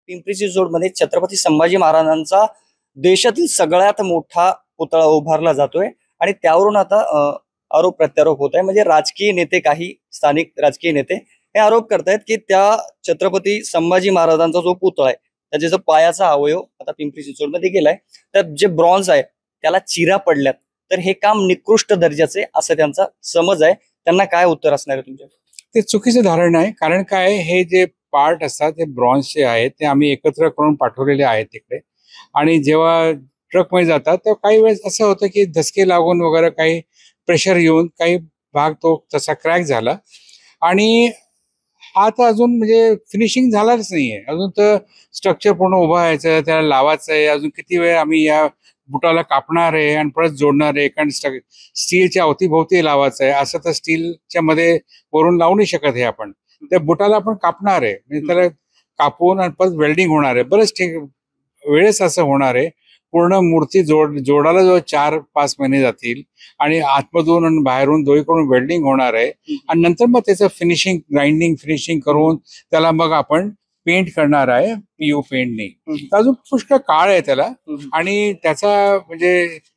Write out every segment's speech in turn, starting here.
पिंपरी चिंचवडमध्ये छत्रपती संभाजी महाराजांचा देशातील सगळ्यात मोठा पुतळा उभारला जातोय आणि त्यावरून आता आरोप प्रत्यारोप होत आहे. म्हणजे राजकीय नेते, काही स्थानिक राजकीय नेते हे आरोप करतायत की त्या छत्रपती संभाजी महाराजांचा जो पुतळा आहे त्याचा जो पायाचा अवयव आता पिंपरी चिंचवडमध्ये गेलाय, तर जे ब्रॉन्झ आहे त्याला चिरा पडल्यात, तर हे काम निकृष्ट दर्जाचे असं त्यांचा समज आहे. त्यांना काय उत्तर असणार आहे तुमच्या? ते चुकीचं धारण आहे. कारण काय, हे जे पार्ट असतात ते ब्रॉन्झचे आहेत, ते आम्ही एकत्र करून पाठवलेले आहेत तिकडे. आणि जेव्हा ट्रकमध्ये जातात तर काही वेळेस असं होतं की धसके लागून वगैरे काही प्रेशर येऊन काही भाग तो तसा क्रॅक झाला. आणि हा तर अजून म्हणजे फिनिशिंग झालाच नाहीये अजून. तर स्ट्रक्चर पूर्ण उभं व्हायचं, त्याला लावायचं आहे. अजून किती वेळ आम्ही या बुटाला कापणार आहे आणि परत जोडणार आहे, कारण स्टीलच्या अवतीभोवती लावायचं आहे. असं तर स्टीलच्या मध्ये वरून लावू नाही शकत हे आपण. त्या बुटाला आपण कापणार आहे, म्हणजे त्याला कापून आणि परत वेल्डिंग होणार आहे. बरंच ठीक वेळेस असं होणार आहे. पूर्ण मूर्ती जोडायला जो 4-5 महिने जातील आणि आतमधून आणि बाहेरून दोन्हीकडून वेल्डिंग होणार आहे. आणि नंतर मग त्याचं फिनिशिंग, ग्राइंडिंग फिनिशिंग करून त्याला मग आपण पेंट करणार आहे पीओ पेंटने. अजून पुष्कळ काळ आहे त्याला. आणि त्याचा म्हणजे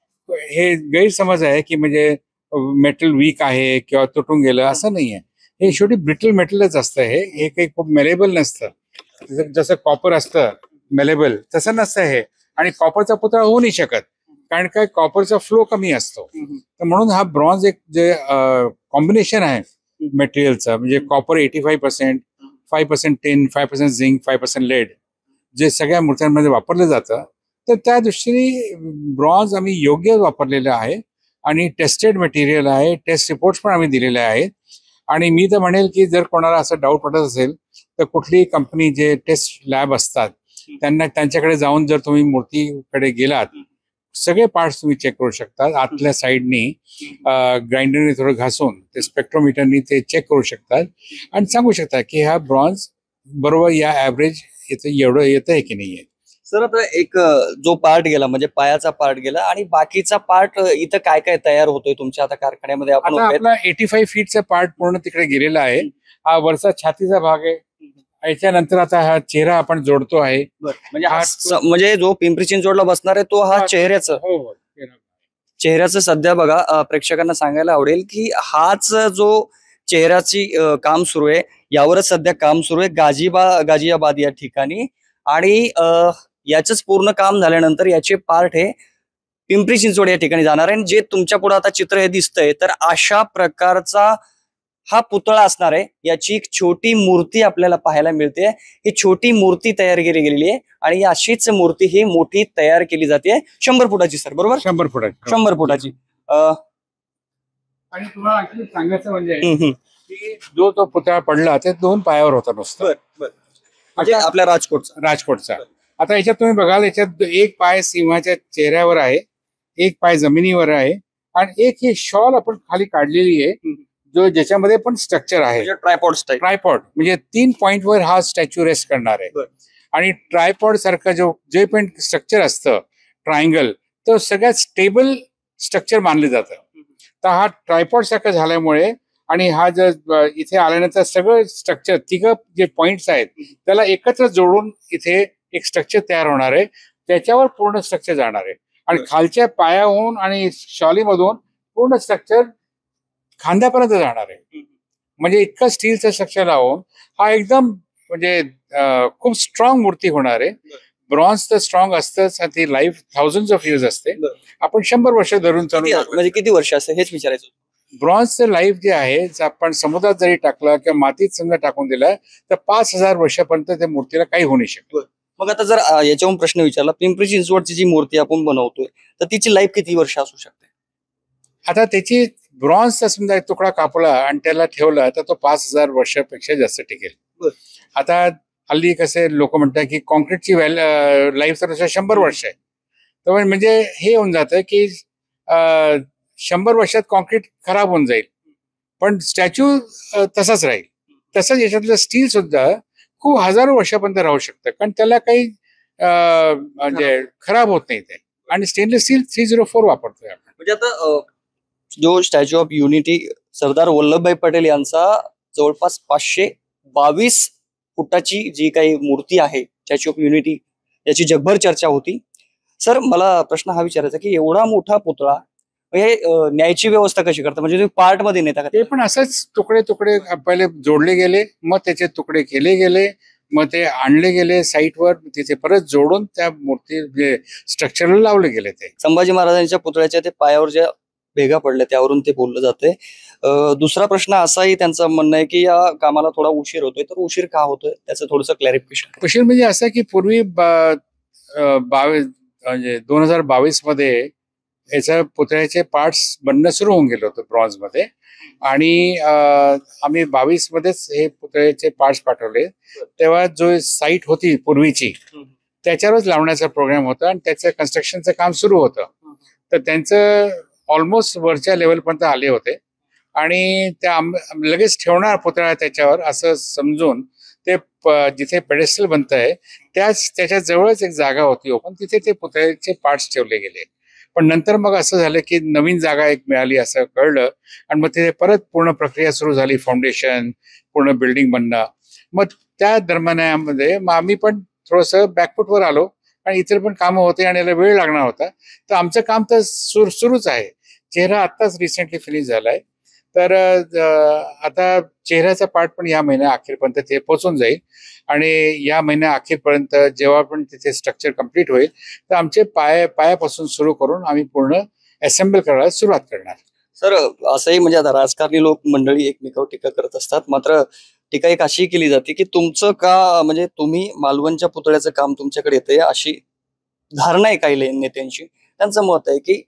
हे गैरसमज आहे की म्हणजे मेटल वीक आहे किंवा तुटून गेलं, असं नाहीये. हे शेवटी ब्रिटल मेटलच असतं. हे काही खूप मेलेबल नसतं. जसं कॉपर असतं मेलेबल, तसं नसतं हे. आणि कॉपरचा पुतळा होऊ नाही शकत, कारण काय, कॉपरचा फ्लो कमी असतो. तर म्हणून हा ब्रॉन्झ एक जे कॉम्बिनेशन आहे मटेरियलचं, म्हणजे कॉपर 85%, 5% टिन, 5% झिंक, 5% लेड, जे सगळ्या मूर्त्यांमध्ये वापरलं जातं. तर त्या दृष्टीने ब्रॉन्झ आम्ही योग्य वापरलेलं आहे आणि टेस्टेड मटेरियल आहे. टेस्ट रिपोर्ट्स पण आम्ही दिलेले आहेत. आणि मी तर म्हणेल की जर कोणाला असं डाऊट पडत असेल तर कुठलीही कंपनी जे टेस्ट लॅब असतात त्यांच्याकडे जाऊन जर तुम्ही मूर्तीकडे गेलात, सगळे पार्ट्स तुम्ही चेक करू शकता. आतल्या साईडनी ग्राइंडरने थोडं घासून ते स्पेक्ट्रोमीटरनी ते चेक करू शकतात आणि सांगू शकता की हा ब्रॉन्झ बरोबर या ॲव्हरेज एवढं येतं आहे की नाही आहे. सर, आता एक जो पार्ट गेला म्हणजे पायाचा पार्ट गेला आणि बाकीचा पार्ट इथं काय काय तयार होतोय तुमच्या आता कारखान्यामध्ये? आपण आपला 85 फीटचा पार्ट पूर्ण तिकडे गेलेला आहे. हा वरचा छातीचा भाग आहे. याच्यानंतर आता हा चेहरा आपण जोडतो आहे. म्हणजे जो पिंपरी चिंचवडला बसणार आहे तो हा चेहऱ्याचं. हो, चेहऱ्याचं सध्या बघा, प्रेक्षकांना सांगायला आवडेल की हाच जो चेहऱ्याची काम सुरू आहे, यावरच सध्या काम सुरू आहे गाझियाबाद या ठिकाणी. आणि याचंच पूर्ण काम झाल्यानंतर याचे पार्ट हे पिंपरी चिंचवड या ठिकाणी जाणार आहे. जे तुमच्या पुढे आता चित्र हे दिसतंय, तर अशा प्रकारचा हा पुतळा असणार आहे. याची एक छोटी मूर्ती आपल्याला पाहायला मिळते. ही छोटी मूर्ती तयार केली गेलेली आहे आणि अशीच मूर्ती ही मोठी तयार केली जाते 100 फुटाची. सर बरोबर? 100 फुटाची. आणि तुम्हाला आणखी सांगायचं म्हणजे की जो तो पुतळा पडला ते 2 पायावर होता नुसतं. म्हणजे आपल्या राजकोटचा. आता याच्यात तुम्ही बघाल, याच्यात एक पाय सिंहाच्या चेहऱ्यावर आहे, एक पाय जमिनीवर आहे आणि एक ही शॉल आपण खाली काढलेली आहे, जो ज्याच्यामध्ये पण स्ट्रक्चर आहे. ट्रायपॉड म्हणजे 3 पॉइंटवर हा स्टॅच्यू रेस्ट करणार आहे. आणि ट्रायपॉड सारखं जे पण स्ट्रक्चर असतं ट्रायंगल, तो सगळ्यात स्टेबल स्ट्रक्चर मानलं जातं. तर हा ट्रायपॉड सारखं झाल्यामुळे आणि हा जर इथे आल्यानंतर सगळं स्ट्रक्चर, तिघं जे पॉइंट्स आहेत त्याला एकत्र जोडून इथे एक स्ट्रक्चर तयार होणार आहे. त्याच्यावर पूर्ण स्ट्रक्चर जाणार आहे. आणि खालच्या पायाहून आणि शॉलीमधून पूर्ण स्ट्रक्चर खांद्यापर्यंत जाणार आहे. म्हणजे इतकं स्टीलचं स्ट्रक्चर लावून हा एकदम म्हणजे खूप स्ट्रॉंग मूर्ती होणार आहे. ब्रॉन्झ तर स्ट्रॉंग असतंच, ती लाईफ थाउजंड्स ऑफ इयर्स असते. आपण 100 वर्ष धरून चालू. म्हणजे किती वर्ष असते हेच विचारायचं. ब्रॉन्झचं लाईफ जे आहे, आपण समुद्रात जरी टाकला किंवा मातीत समजा टाकून दिला तर 5000 वर्षापर्यंत त्या मूर्तीला काही होऊ नाही शकत. मग आता जर याच्यावरून प्रश्न विचारला, पिंपरी चिंचवडची जी मूर्ती आपण बनवतोय तर तिची लाईफ किती वर्ष असू शकते? आता त्याची ब्रॉन्झचा समजा एक तुकडा कापला आणि त्याला ठेवला तर तो 5000 वर्षापेक्षा जास्त टिकेल. आता हल्ली कसे लोक म्हणतात की कॉन्क्रीटची लाईफ तर 100 वर्ष आहे. तर म्हणजे हे होऊन जातं की 100 वर्षात कॉन्क्रीट खराब होऊन जाईल, पण स्टॅच्यू तसाच राहील. तसंच याच्यातलं स्टील सुद्धा खूप हजारो वर्षापर्यंत राहू शकतं, कारण त्याला काही म्हणजे खराब होत नाही ते. आणि स्टेनलेस स्टील 304 वापरतोय आपण. म्हणजे आता जो statue of unity Sardar Vallabhbhai Patel यांचा जवळपास 522 फुटाची जी काही मूर्ती आहे स्टॅच्यू ऑफ युनिटी, याची जगभर चर्चा होती. सर, मला प्रश्न हा विचारायचा की एवढा मोठा पुतळा हे न्यायची व्यवस्था कशी करता? म्हणजे तुम्ही पार्ट मध्ये नेता का? ते पण असंच तुकडे तुकडे पहिले जोडले गेले, मग त्याचे तुकडे केले गेले, मग ते आणले गेले साईटवर, तिथे परत जोडून त्या मूर्ती स्ट्रक्चरला लावले गेले. ते संभाजी महाराजांच्या पुतळ्याच्या ते पायावर ज्या भेगा पडल्या त्यावरून ते बोललं जाते. दुसरा प्रश्न असाही त्यांचं म्हणणं आहे की या कामाला थोडा उशीर होतोय, तर उशीर का होतोय त्याचं थोडंसं क्लॅरिफिकेशन. उशीर म्हणजे असं की पूर्वी 22 म्हणजे 2022 मध्ये याच्या पुतळ्याचे पार्ट्स बनणं सुरू होऊन गेलं होतं ब्रॉन्झ मध्ये, आणि आम्ही 22 मध्येच हे पुतळ्याचे पार्ट्स पाठवले. तेव्हा जो साईट होती पूर्वीची त्याच्यावरच लावण्याचा प्रोग्राम होता आणि त्याचं कन्स्ट्रक्शनचं काम सुरू होतं. तर त्यांचं ऑलमोस्ट वरच्या लेवलपर्यंत आले होते आणि त्या लगेच ठेवणार पुतळा त्याच्यावर असं समजून ते जिथे पेडेस्टल बनत आहे त्याच्या जवळच एक जागा होती ओपन, तिथे ते पुतळ्याचे पार्ट्स ठेवले गेले. पण नंतर मग असं झालं की नवीन जागा एक मिळाली असं कळलं आणि मग तिथे परत पूर्ण प्रक्रिया सुरू झाली, फाउंडेशन, पूर्ण बिल्डिंग बनणं. मग त्या दरम्यानामध्ये मग आम्ही पण थोडंसं बॅकफुटवर आलो आणि इतर पण कामं होते आणि याला वेळ लागणार होता. तर आमचं काम तर सुरूच आहे. चेहरा आत्ताच रिसेंटली फिनिश झालाय, तर आता चेहऱ्याचा पार्ट पण या महिन्या अखेरपर्यंत ते पोहोचून जाईल आणि या महिन्या अखेरपर्यंत जेव्हा पण तिथे स्ट्रक्चर कम्प्लीट होईल तर आमचे पायापासून सुरू करून आम्ही पूर्ण असेंबल करायला सुरुवात करणार. सर, असंही म्हणजे आता राजकारणी लोक मंडळी एकमेकावर टीका करत असतात, मात्र टीका एक अशी केली जाते की तुमचं का म्हणजे तुम्ही मालवणच्या पुतळ्याचं काम तुमच्याकडे येतंय अशी धारणा आहे काही नेत्यांची. त्यांचं मत आहे की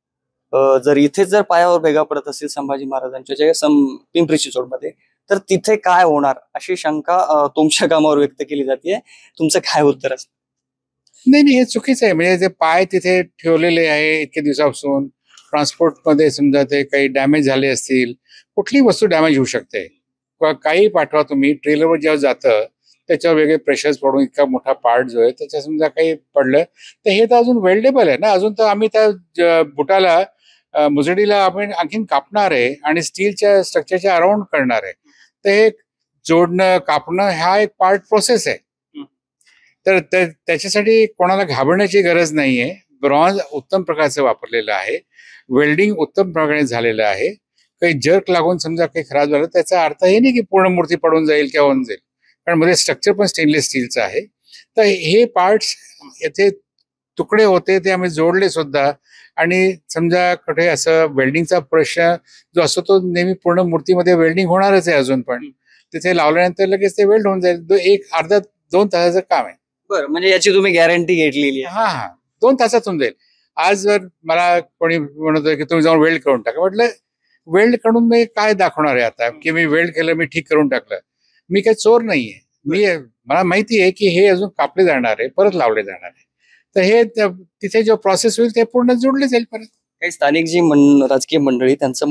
जर इथेच जर पायावर भेगा पडत असतील संभाजी महाराजांच्या जे पिंपरी चिंचवडमध्ये, तर तिथे काय होणार अशी शंका तुमच्या कामावर व्यक्त केली जाते. तुमचं काय उत्तर असतं? नाही, हे चुकीचं आहे. म्हणजे जे पाय तिथे ठेवलेले आहे इतके दिवसापासून, ट्रान्सपोर्टमध्ये समजा ते काही डॅमेज झाले असतील, कुठलीही वस्तू डॅमेज होऊ शकते. काही पाठवा तुम्ही, ट्रेलरवर जेव्हा जातं त्याच्यावर वेगळे प्रेशर्स पडून इतका मोठा पार्ट जो आहे त्याच्या समजा काही पडलं तर हे तर अजून वेल्डेबल आहे ना. अजून तर आम्ही त्या बुटाला मुजडीला आपण आणखीन कापणार आहे आणि स्टीलच्या स्ट्रक्चरच्या अराउंड करणार आहे. तर हे जोडणं कापणं हा एक पार्ट प्रोसेस आहे. तर त्याच्यासाठी कोणाला घाबरण्याची गरज नाहीये. ब्रॉन्झ उत्तम प्रकारचं वापरलेलं आहे, वेल्डिंग उत्तम प्रकारे झालेलं आहे. काही जर्क लागून समजा काही खराब झालं त्याचा अर्थ हे नाही की पूर्ण मूर्ती पडून जाईल किंवा होऊन जाईल, कारण मध्ये स्ट्रक्चर पण स्टेनलेस स्टीलचं आहे. तर हे पार्ट्स येथे तुकडे होते ते आम्ही जोडले सुद्धा. आणि समजा कुठे असं वेल्डिंगचा प्रश्न जो असतो तो नेहमी पूर्ण मूर्तीमध्ये वेल्डिंग होणारच आहे. अजून पण तिथे लावल्यानंतर लगेच ते वेल्ड होऊन जाईल. एक अर्धा 2 तासाचं काम आहे. बरं, म्हणजे याची तुम्ही गॅरंटी घेतलेली आहे? हा, 2 तासात होऊन जाईल. आज जर मला कोणी म्हणतोय की तुम्ही जाऊन वेल्ड करून टाका, म्हटलं वेल्ड करून मी काय दाखवणार आहे आता की मी वेल्ड केलं, मी ठीक करून टाकलं. मी काही चोर नाहीये. मला माहिती आहे की हे अजून कापले जाणार आहे, परत लावले जाणार आहे. तर हे तिथे जो प्रोसेस होईल ते पूर्ण जोडले जाईल परत. काही स्थानिक जी राजकीय मंडळी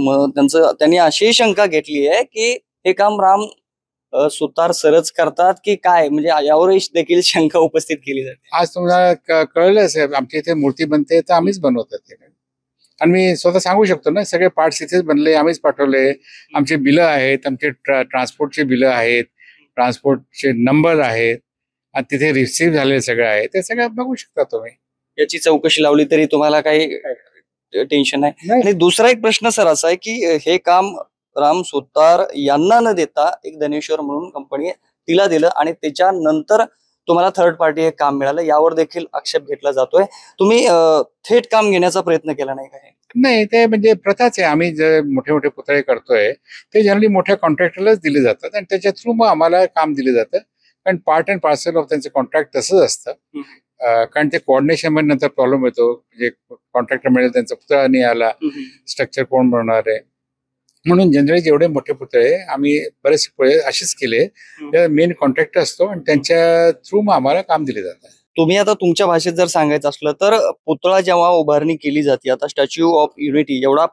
त्यांनी अशी शंका घेतली आहे की हे काम राम सुतार सरच करतात की काय, म्हणजे यावरही देखील शंका उपस्थित केली जाते. आज तुम्हाला कळलं असेल आमच्या इथे मूर्ती बनते तर आम्हीच बनवतात ते, आणि मी स्वतः सांगू शकतो ना सगळे पार्ट्स इथेच बनले, आम्हीच पाठवले. आमचे बिलं आहेत, आमचे ट्रान्सपोर्टचे बिलं आहेत, ट्रान्सपोर्टचे नंबर आहेत आणि तिथे रिसिव्ह झालेले सगळं आहे. ते सगळं बघू शकता तुम्ही. याची चौकशी लावली तरी तुम्हाला काही टेन्शन नाही. आणि दुसरा एक प्रश्न सर असा आहे की हे काम राम सुतार यांना न देता एक धनेश्वर म्हणून कंपनी तिला दिलं आणि त्याच्यानंतर तुम्हाला थर्ड पार्टी हे काम मिळालं, यावर देखील आक्षेप घेतला जातोय. तुम्ही थेट काम घेण्याचा प्रयत्न केला नाही का? नाही, ते म्हणजे प्रथाच आहे. आम्ही जे मोठे मोठे पुतळे करतोय ते जनरली मोठ्या कॉन्ट्रॅक्टरलाच दिले जातात आणि त्याच्या थ्रू मग आम्हाला काम दिलं जातं. कारण पार्ट अँड पार्सल ऑफ त्यांचं कॉन्ट्रॅक्ट तसंच असतं. कारण ते कोऑर्डिनेशन मध्ये नंतर प्रॉब्लेम येतो. म्हणजे कॉन्ट्रॅक्टर मिळेल त्यांचा पुतळा नाही आला, स्ट्रक्चर कोण बनवणार आहे. म्हणून जनरली जेवढे मोठे पुतळे आम्ही बरेचसे पुतळे असेच केले, मेन कॉन्ट्रॅक्टर असतो आणि त्यांच्या थ्रू मग आम्हाला काम दिले जातं. तुम्ही आता तुमच्या भाषेत जर सांगायचं असलं तर पुतळा जेव्हा उभारणी केली जाते, आता स्टॅच्यू ऑफ युनिटी एवढा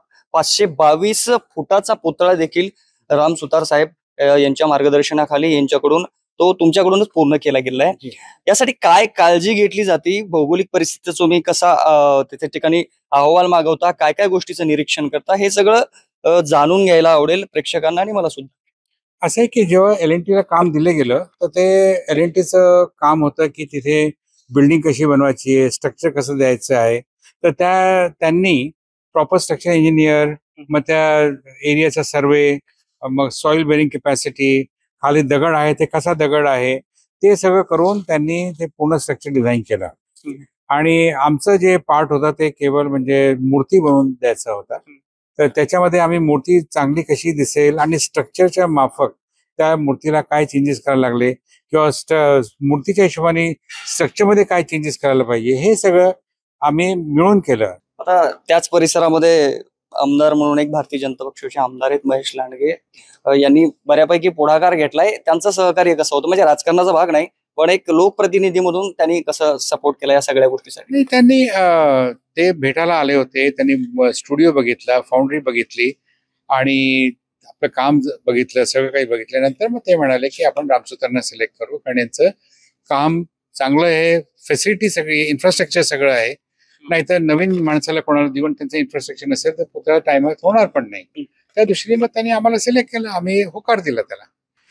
522 फुटाचा पुतळा देखील राम सुतार साहेब यांच्या मार्गदर्शनाखाली यांच्याकडून तो तुमच्याकडूनच पूर्ण केला गेला आहे. यासाठी काय काळजी घेतली जाते? भौगोलिक परिस्थिती तुम्ही कसा तिथे ठिकाणी अहवाल मागवता, काय काय गोष्टीचं निरीक्षण करता, हे सगळं जाणून घ्यायला आवडेल प्रेक्षकांना आणि मला सुद्धा. असं आहे की जेव्हा LNT ला काम दिलं गेलं तर ते LNTचं काम होतं की तिथे बिल्डिंग कशी बनवायची आहे, स्ट्रक्चर कसं द्यायचं आहे. तर त्यांनी प्रॉपर स्ट्रक्चर इंजिनियर, मग त्या एरियाचा सर्वे, मग सॉइल बेरिंग कॅपॅसिटी, खाली दगड आहे ते कसा दगड आहे, ते सगळं करून त्यांनी ते पूर्ण स्ट्रक्चर डिझाईन केलं. आणि आमचं जे पार्ट होता ते केवळ म्हणजे मूर्ती बनवून द्यायचा होता. तर त्याच्यामध्ये आम्ही मूर्ती चांगली कशी दिसेल आणि स्ट्रक्चरच्या माफक त्या मूर्तीला काय चेंजेस करायला लागले किंवा मूर्तीच्या हिशोबाने स्ट्रक्चरमध्ये काय चेंजेस करायला पाहिजे, हे सगळं आम्ही मिळून केलं. आता त्याच परिसरामध्ये आमदार म्हणून एक भारतीय जनता पक्षाचे आमदार आहेत महेश लांडगे, यांनी बऱ्यापैकी पुढाकार घेतलाय. त्यांचं सहकार्य कसं होतं, म्हणजे राजकारणाचा भाग नाही पण एक लोकप्रतिनिधी म्हणून त्यांनी कसं सपोर्ट केला या सगळ्या गोष्टीसाठी? नाही, त्यांनी ते भेटायला आले होते. त्यांनी स्टुडिओ बघितला, फाउंड्री बघितली आणि आपलं काम बघितलं, सगळं काही बघितल्यानंतर मग ते म्हणाले की आपण रामसूत्रांना सिलेक्ट करू, कारण यांचं काम चांगलं आहे, फॅसिलिटी सगळी, इन्फ्रास्ट्रक्चर सगळं आहे. नाहीतर नवीन माणसाला कोणाला देऊन त्यांचं इन्फ्रास्ट्रक्चर नसेल तर पुतळा टायमात होणार पण नाही. त्या दृष्टीने मग त्यांनी आम्हाला सिलेक्ट केलं, आम्ही होकार दिला त्याला.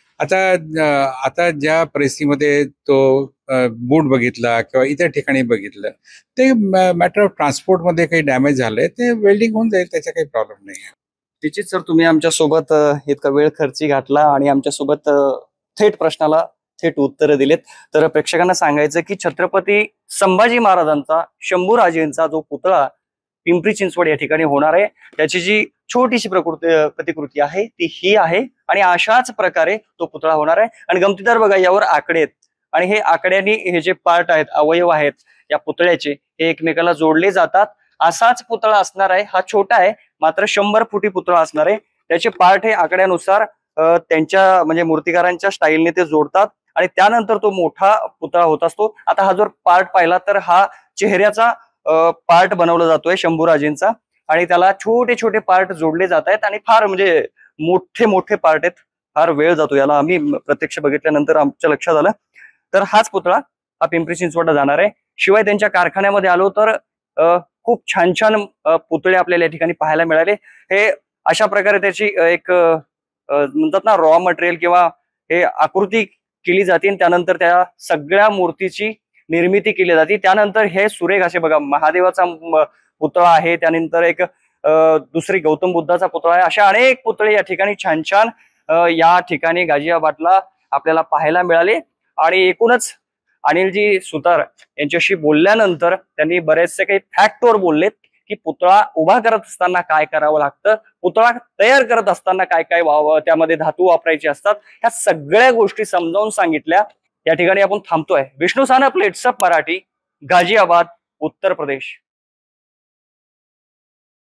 आता ज्या परिस्थितीमध्ये तो बूट बघितला किंवा इतर ठिकाणी बघितलं, ते मॅटर ऑफ ट्रान्सपोर्टमध्ये काही डॅमेज झालंय, ते वेल्डिंग होऊन जाईल, त्याचा काही प्रॉब्लेम नाही. निश्चित सर, तुम्ही आमच्यासोबत इतका वेळ खर्ची घातला आणि आमच्यासोबत थेट प्रश्नाला थेट उत्तरं दिलेत. तर प्रेक्षकांना सांगायचं की छत्रपती संभाजी महाराजांचा, शंभूराजेंचा जो पुतळा पिंपरी चिंचवड या ठिकाणी होणार आहे, त्याची जी छोटीशी प्रतिकृती आहे ती ही आहे आणि अशाच प्रकारे तो पुतळा होणार आहे. आणि गमतीदार बघा, यावर आकडे आहेत आणि हे आकड्यांनी हे जे पार्ट आहेत, अवयव आहेत या पुतळ्याचे, हे एकमेकाला जोडले जातात. असाच पुतळा असणार आहे. हा छोटा आहे, मात्र 100 फुटी पुतळा असणार आहे. त्याचे पार्ट हे आकड्यानुसार त्यांच्या म्हणजे मूर्तिकारांच्या स्टाईलने ते जोडतात आणि त्यानंतर तो मोठा पुतळा होत असतो. आता हा जर पार्ट पाहिला तर हा चेहऱ्याचा पार्ट बनवला जातोय शंभूराजेंचा आणि त्याला छोटे छोटे पार्ट जोडले जात आहेत आणि फार म्हणजे मोठे मोठे पार्ट आहेत. फार वेळ जातो याला, आम्ही प्रत्यक्ष बघितल्यानंतर आमच्या लक्षात आलं. तर हाच पुतळा हा पिंपरी चिंचवडला जाणार आहे. शिवाय त्यांच्या कारखान्यामध्ये आलो तर खूप छान छान पुतळे आपल्याला या ठिकाणी पाहायला मिळाले. हे अशा प्रकारे त्याची एक म्हणतात ना रॉ मटेरियल किंवा हे आकृती केली जाते आणि त्यानंतर त्या सगळ्या मूर्तीची निर्मिती केली जाते. त्यानंतर हे सुरेख असे बघा, महादेवाचा पुतळा आहे, त्यानंतर एक दुसरी गौतम बुद्धाचा पुतळा आहे. अशा अनेक पुतळे या ठिकाणी छान छान या ठिकाणी गाझियाबादला आपल्याला पाहायला मिळाले. आणि एकूणच अनिलजी सुतार यांच्याशी बोलल्यानंतर त्यांनी बरेचसे काही फॅक्टवर बोललेत की पुतळा उभा करत असताना काय करावं लागतं, पुतळा तयार करत असताना काय काय त्यामध्ये धातू वापरायचे असतात, ह्या सगळ्या गोष्टी समजावून सांगितल्या. या ठिकाणी आपण थांबतोय. विष्णू सानप, लेट्सअप मराठी, गाझियाबाद, उत्तर प्रदेश.